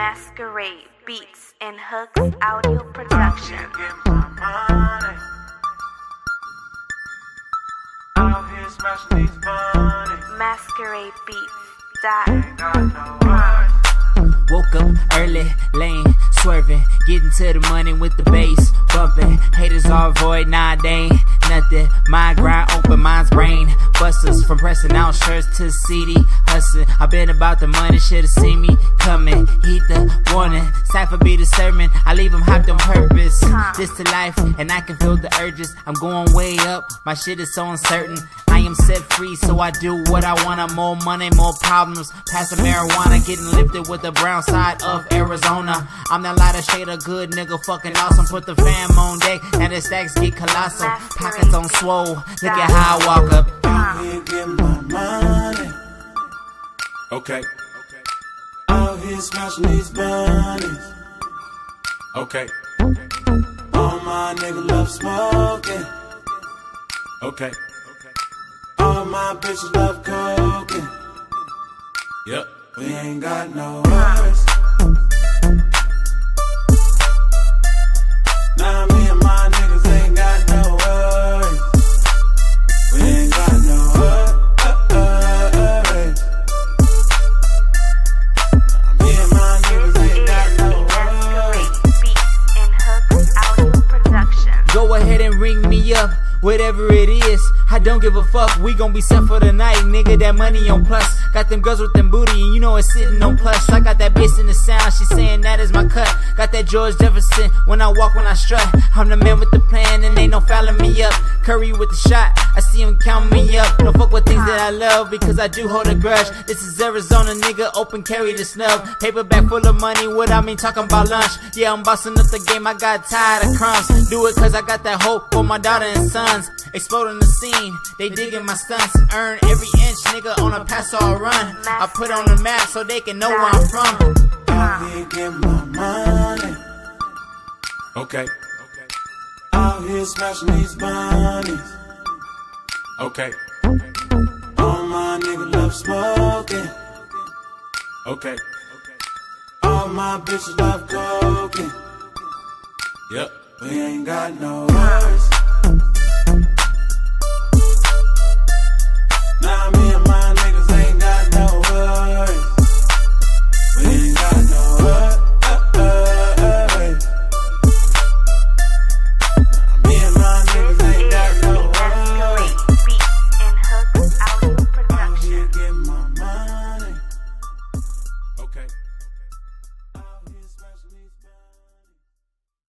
Masquerade Beats and Hooks Audio Production. Masquerade Beats.com. Woke up early, lane, swerving, getting to the money with the bass bumping. Haters all avoid, nah, they ain't nothing. My grind open, mine's brain busters. From pressing out shirts to CD hustling. I been about the money, should've seen me coming. Heed the warning, cyfer be the sermon. I leave them hopped on purpose. This to life, and I can feel the urges. I'm going way up, my shit is so uncertain. I am set free, so I do what I wanna. More money, more problems. Passmarijuana, getting lifted with the brown side of Arizona. I'm that lighter shade of good nigga, fucking awesome. Put the fam on deck, and the stacks get colossal. Pockets on swoll, look at how I walk up. Out here getting my money. Okay. Out here smashing these bunnies. Okay. All my niggas love smoking. Okay. All my bitches love coking. Yep. We ain't got no worries. Now me and my niggas ain't got no worries. We ain't got no worries. Me and my niggas ain't got no worries. Beats and Hooks Audio Production. Go ahead and ring me up, whatever it is. I don't give a fuck, we gon' be set for the night, nigga. That money on plus. Got them girls with them booty, and you know it's sitting on plush. I got that bass in the sound, she saying that is my cut. Got that George Jefferson when I walk, when I strut. I'm the man with the plan, and ain't no fouling me up. Curry with the shot, I see him count me up. Don't fuck with things that I love, because I do hold a grudge. This is Arizona, nigga, open carry the snub. Paper bag full of money, what I mean, talking about lunch. Yeah, I'm bossing up the game, I got tired of crumbs. Do it cause I got that hope for my daughter and sons. Exploding the scene, they digging my stunts. Earn every inch, nigga, on a pass or a run. I put on the map so they can know where I'm from. Out here getting my money. Okay. Out here smashing these bunnies. Okay. All my niggas love smoking. Okay. All my bitches love coking. Yep. We ain't got no worries.